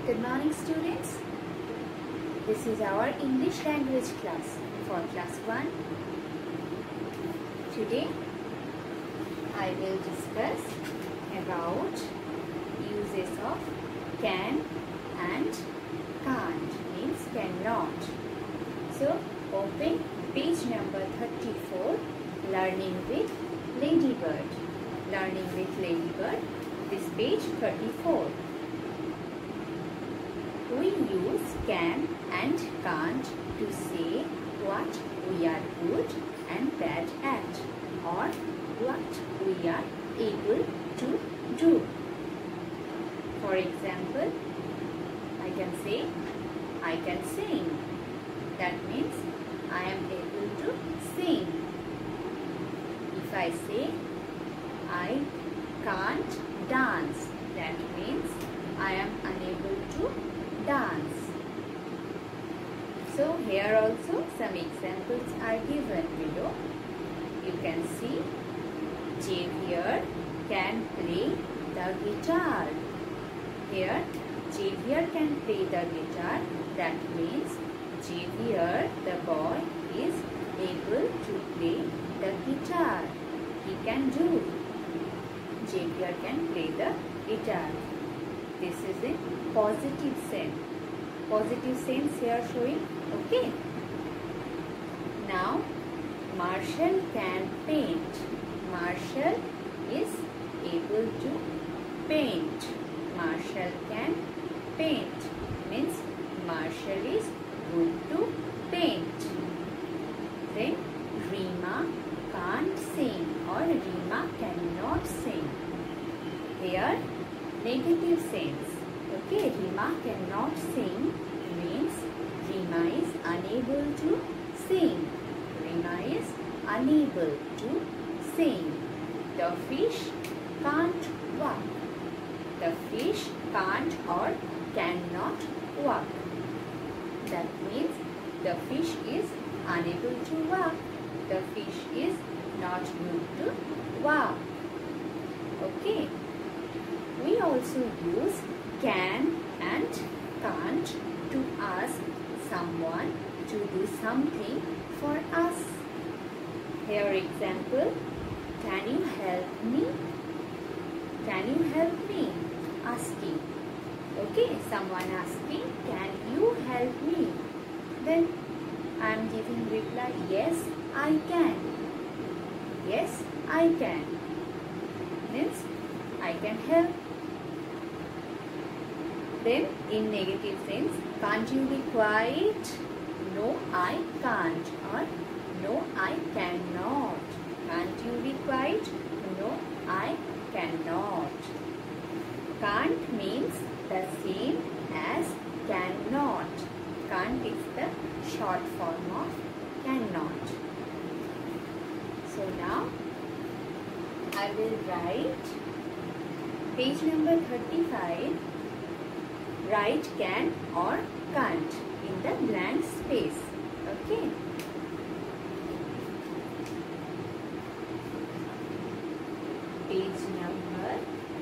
Good morning, students. This is our English language class for class 1. Today I will discuss about uses of can and can't, means cannot. So open page number 34, Learning with Ladybird. Learning with Ladybird, this page 34. We use can and can't to say what we are good and bad at, or what we are able to do. For example, I can say, I can sing. That means I am able to sing. If I say, I can't dance, that means I am unable to dance. So here also some examples are given below. You can see Xavier can play the guitar. Here Xavier can play the guitar. That means Xavier, the boy, is able to play the guitar. He can do. Xavier can play the guitar. This is in positive sense. Positive sense here showing. Okay. Now, Marshall can paint. Marshall is able to paint. Marshall can paint. Means Marshall is good to paint. Then Rima can't sing, or Rima cannot sing. Here negative sense. Okay, Rima cannot sing means Rima is unable to sing. Rima is unable to sing. The fish can't walk. The fish can't or cannot walk. That means the fish is unable to walk. The fish is not good to walk. Okay. We also use can and can't to ask someone to do something for us. Here example, can you help me? Can you help me? Asking. Okay, someone asking, can you help me? Then I am giving reply, yes, I can. Yes, I can. Means I can help. Then in negative sense, can't you be quiet? No, I can't, or no, I cannot. Can't you be quiet? No, I cannot. Can't means the same as cannot. Can't is the short form of cannot. So now I will write page number 35. Write can or can't in the blank space. Okay. Page number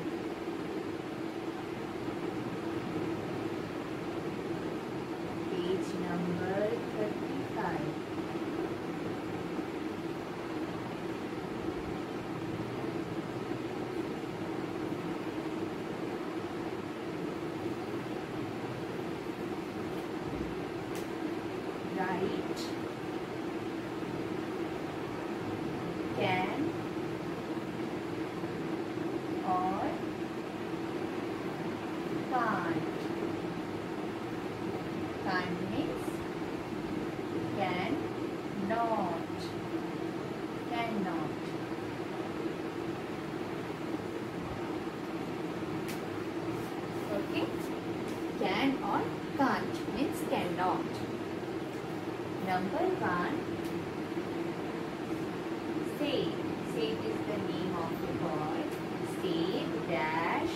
35. Write can or can't. Can't means can not. Cannot. Okay. Can or can't means cannot. Number 1, Save. Save is the name of the boy. Save dash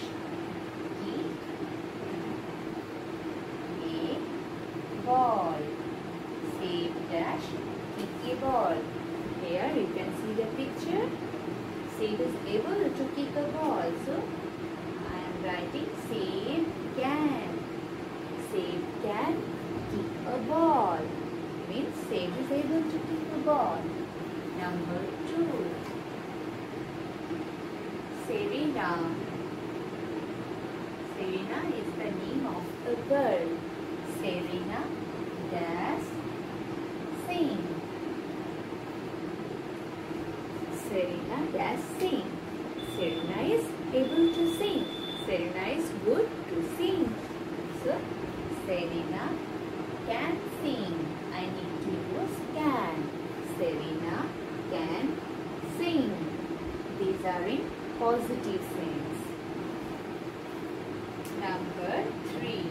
kick a ball. Save dash kick a ball. Here you can see the picture. Save is able to kick a ball. So I am writing save can. can kick a ball. Means Save is able to kick a ball. Number 2. Serena. Serena is the name of a girl. Serena does sing. Serena does sing. Serena is able to sing. Serena is good to sing. So, Serena can sing. I need to use can. Serena can sing. These are in positive sense. Number 3.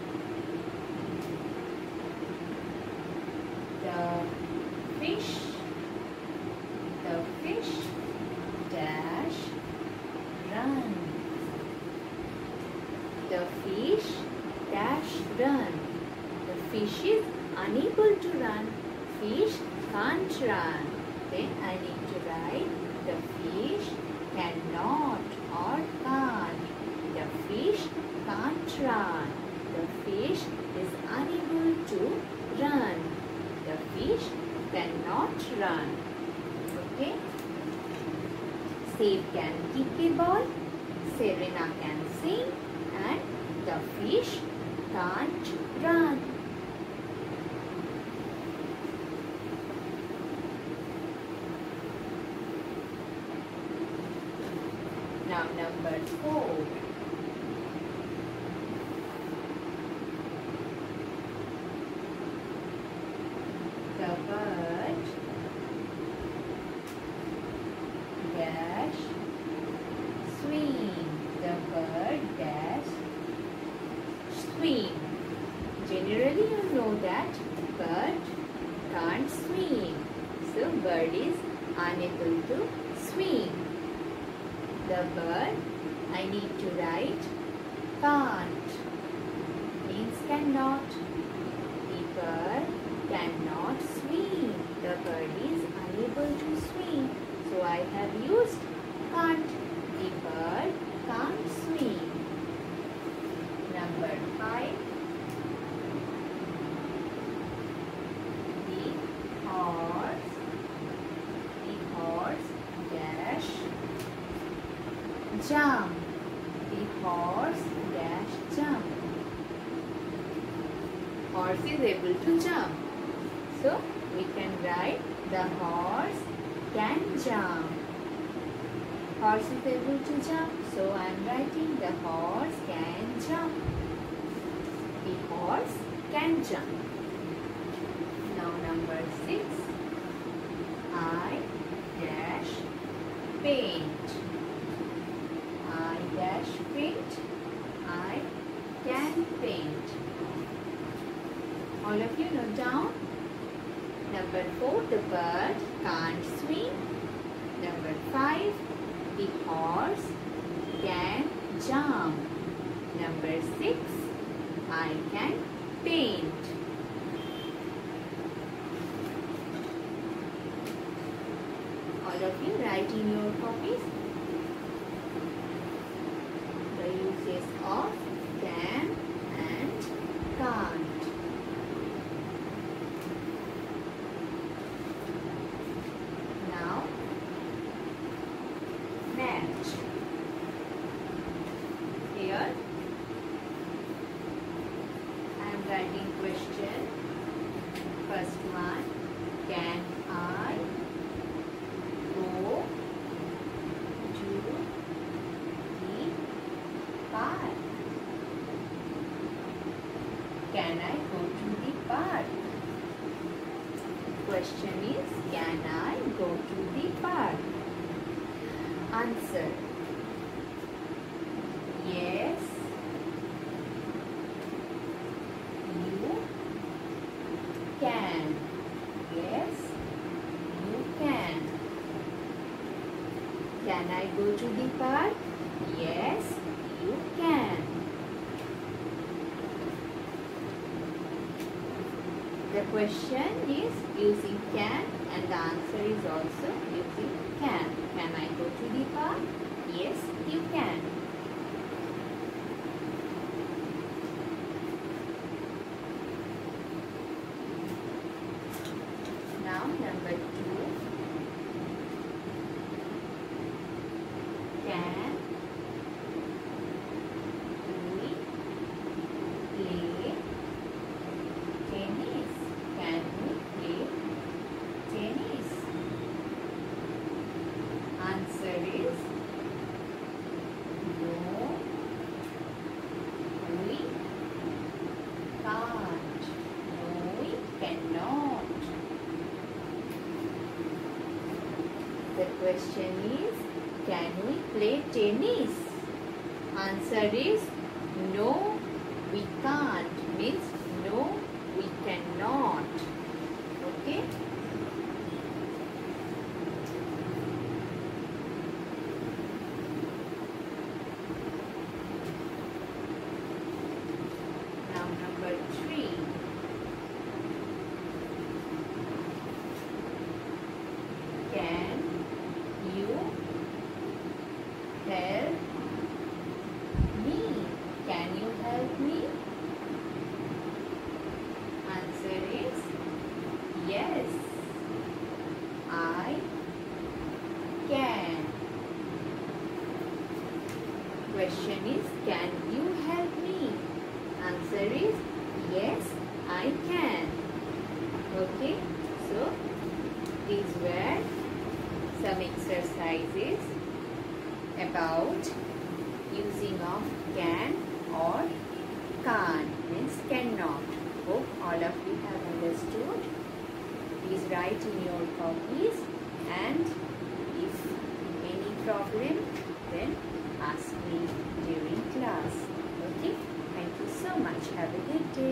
The fish dash run. The fish dash run. The fish is unable to run. Fish can't run. Then I need to write the fish cannot or can't. The fish can't run. The fish is unable to run. The fish cannot run. Okay. Save can kick a ball. Serena can sing. And the fish can't run. Now number 4. The bird dash swim. The bird dash swim. Generally you know that bird can't swim. So bird is unable to swim. The bird, I need to write can't. Means cannot. The bird cannot swim. The bird is unable to swim. So I have used can't. The bird can't swim. Number 5. The horse dash jump. The horse dash jump. Horse is able to jump. So we can write the horse can jump. Horse is able to jump. So I am writing the horse can jump. The horse can jump. Now number 6. I dash paint. I dash paint. I can paint. All of you note down. Number 4. The bird can't swim. Number 5. The horse can jump. Number 6. I can paint. All of you write in your copies the uses of can and can't. Now, match. Here, I am writing question. First one, can I go to the park? Can I go to the park? Question is, can I go to the park? Answer. Yes, you can. Yes, you can. Can I go to the park? Yes, you can. The question is using can and the answer is also using can. Can I go to the park? Yes, you can. Question is, can we play tennis? Answer is no, we can't. Means no, we cannot. Okay? Now number 3. Can you help me? Can you help me? Answer is yes, I can. Question is, can you help me? Answer is yes, I can. Okay, so these were some exercises about using of can or can't, means cannot. Hope all of you have understood. Please write in your copies, and if any problem, then ask me during class. Okay, thank you so much. Have a good day.